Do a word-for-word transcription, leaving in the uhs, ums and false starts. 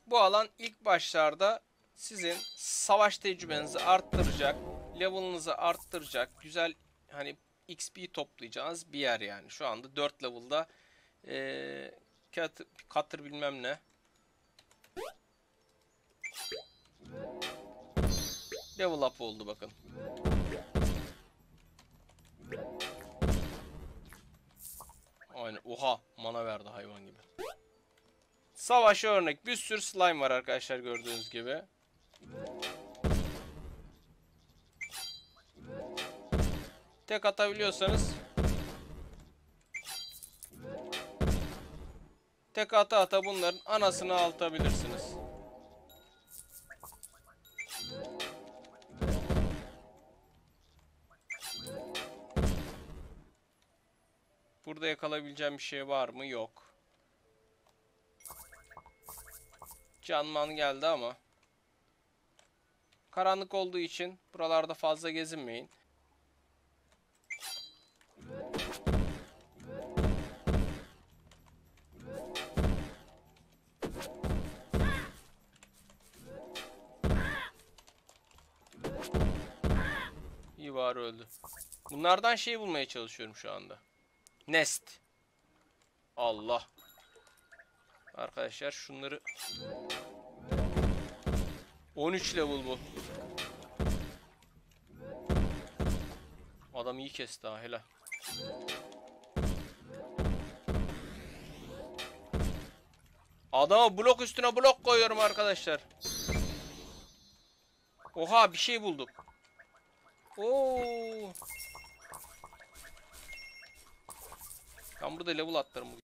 Bu alan ilk başlarda sizin savaş tecrübenizi arttıracak, level'ınızı arttıracak, güzel hani X P toplayacağınız bir yer yani. Şu anda dört level'da ee, katır, katır bilmem ne. Level up oldu bakın. Aynen. Oha, mana verdi hayvan gibi. Savaşa örnek bir sürü slime var arkadaşlar, gördüğünüz gibi. Tek atabiliyorsanız tek ata ata bunların anasını altabilirsiniz. Burada yakalayabileceğim bir şey var mı? Yok. Canman geldi ama karanlık olduğu için buralarda fazla gezinmeyin. İyi, var öldü. Bunlardan şey bulmaya çalışıyorum şu anda. Nest. Allah. Arkadaşlar şunları... on üç level bu. Adam iyi kesti ha, helal. Adama blok üstüne blok koyuyorum arkadaşlar. Oha, bir şey bulduk. Oo. Ben burada level atlarım.